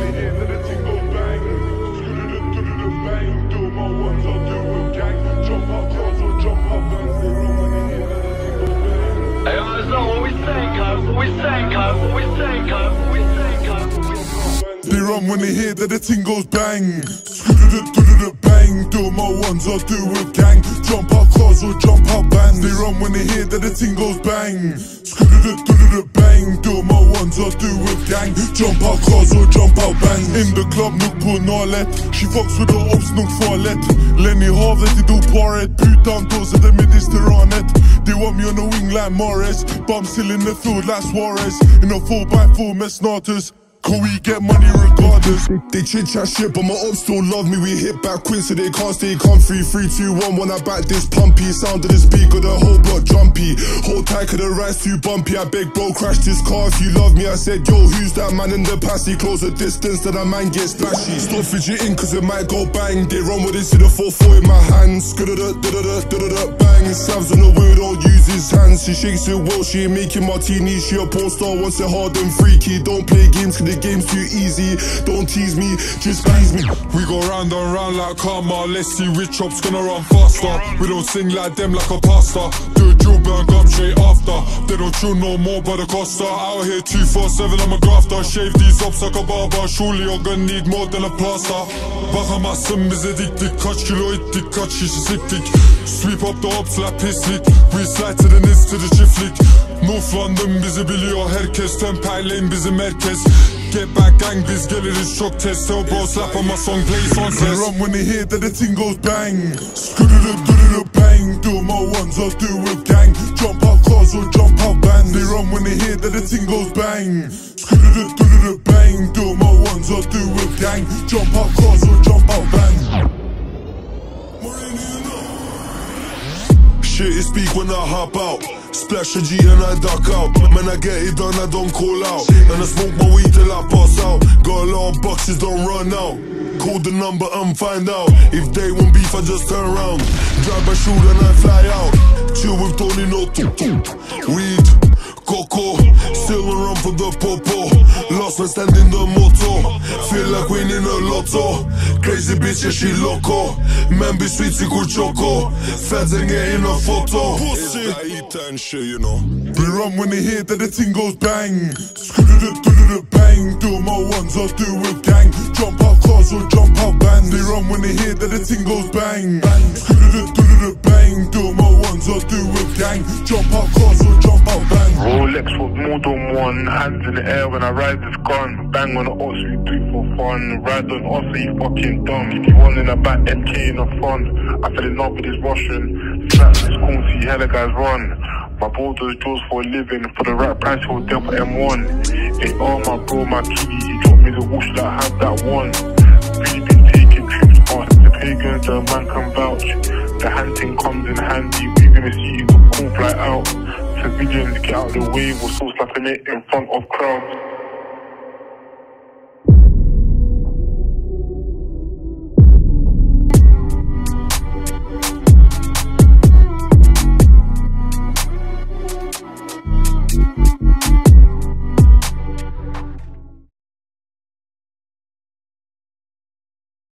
when they hear that the ting goes bang. Sku-du-du-du-du-du bang. Do my ones, I'll do with gang. Jump out cars or jump out vans. They run when they hear that the ting goes bang. Hey, Rzon, what we saying, cuz? What we saying, cuz? What we saying, cuz? What we saying, cuz? They run when they hear that the ting goes bang. Sku-du-du-du-du-du bang. Do my ones, I'll do with gang. Jump out cars or jump out vans. They run when they hear that the ting goes bang. Sku-du-du-du-du-du bang. Do my ones, I'll do with gang. Jump out cars or jump out vans. In the club, look på nalet. She fucks with the opps, nog falet. Leni, hallet, de do paret. Putan, dos edhe midis Tiranet. They want me on the wing like Mahrez. But I'm still in the field like Suárez. In a 4x4 mess natës. Cause we get money regardless. They chit-chat shit, but my opps still love me. We hit back quick so they can't stay comfy. 3, 2, 1, when I back this pumpy. Sound of the speaker, the whole block jumpy. Hold tight cause the ride's too bumpy. I beg bro, crash this car if you love me. I said, yo, who's that man in the passy? Close the distance, then that man gets splashy. Stop fidgeting cause it might go bang. They run with it, see the 4-4 in my hands. Sku-du-du-du-du-du bang. Savs on the wheel, don't use his hands. She shakes it well, she ain't making martinis. She a porn star, wants it hard and freaky. Don't play games cause the game's too easy. Don't tease me, just please me. We go round and round like karma. Let's see which chop's gonna run faster. We don't sing like them like a pastor. Do a drill burn, come straight after. They don't chill no more by the Costa. Out here 247, I'm a grafter. Shave these ups like a barber. Surely you're gonna need more than a plaster. Bakamazsın bize dik dik. Kaç kilo ittik, kaç kişi siktik. Sweep up the ops like pislik. We slide to the nits to the çiftlik. North London bizi biliyor herkes. Temperleyin bizi merkez. Get back gang, biz geliriz çok test. Tell bro slap on my song, play on They run when they hear that the ting goes bang. Sku-du-du-du-du-du bang. Do my ones, I'll do with gang. Jump out cars or jump out vans. They run when they hear that the ting goes bang. Sku-du-du-du-du-du bang. Do my ones, I'll do with gang. Jump out cars or jump out vans. Shit is speak when I hop out. Splash a G and I duck out. Man, I get it done, I don't call out. And I smoke my weed till I pass out. Got a lot of boxes, don't run out. Call the number and find out. If they want beef, I just turn around. Drive my shoot and I fly out. Chill with Tony, no weed, coco. Still on run for the popo. Lost man standing the motor. Feel like winning a lotto. Crazy bitch, yeah, she loco. Man be sweet, sick with choco. Feds ain't getting a photo. Pussy. I eat and shit, you know. They run when they hear that the ting goes bang. Sku-du-du-du-du-du bang. Do my ones, I'll do with gang. Jump out cars or jump out vans. They run when they hear that the ting goes bang. Sku-du-du-du-du-du bang. Do my ones, I'll do with gang. Jump out cars or jump out vans. Rolex with more than one. Hands in the air when I ride this gun. Bang on the odds, we do it for fun. Ride on us, so you fucking dumb. If you want in a back MK in the front. I fell in love with this Russian. Slap this cool, see hella guys run. My bro does jaws for a living. For the right price, he'll deal for M1. Hey, oh my bro, my kitty, he dropped me the whoosh that I have that one. Really been taking trips, but the pagans, the man can vouch. The hunting comes in handy. We gonna see the cool fly out. Civilians get out of the way, we're still slapping it in front of crowds.